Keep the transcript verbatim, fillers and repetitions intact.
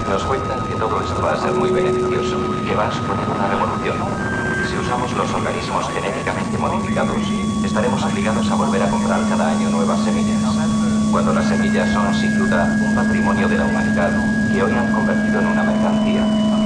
Nos cuentan que todo esto va a ser muy beneficioso, que va a suponer una revolución. Si usamos los organismos genéticamente modificados, estaremos obligados a volver a comprar cada año nuevas semillas. Cuando las semillas son, sin duda, un patrimonio de la humanidad que hoy han convertido en una mercancía.